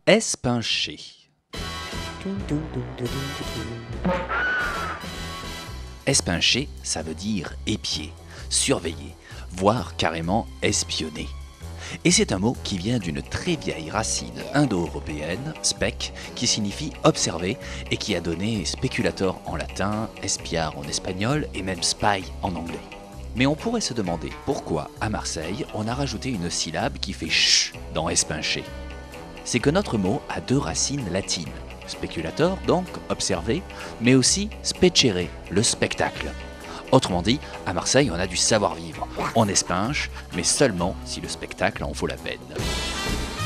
Espincher. Espincher, ça veut dire épier, surveiller, voire carrément espionner. Et c'est un mot qui vient d'une très vieille racine indo-européenne, spec, qui signifie observer et qui a donné speculator en latin, espiar en espagnol et même spy en anglais. Mais on pourrait se demander pourquoi, à Marseille, on a rajouté une syllabe qui fait ch dans espincher. C'est que notre mot a deux racines latines. Speculator, donc, observer, mais aussi specere, le spectacle. Autrement dit, à Marseille, on a du savoir-vivre. On espinche, mais seulement si le spectacle en vaut la peine.